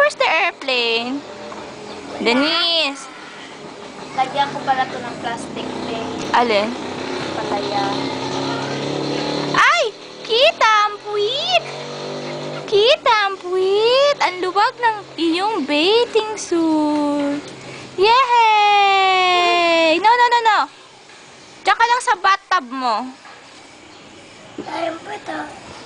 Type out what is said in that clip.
where's the airplane? Denise! Lagyan ko pala to ng plastic bag. Alin? Palaya. Ay! Kita ang puwit! Kita ang puwit! Ang luwag ng iyong bathing suit. Yay! No, no, no, no! Diyan ka lang sa bathtub mo. Ayun po ito.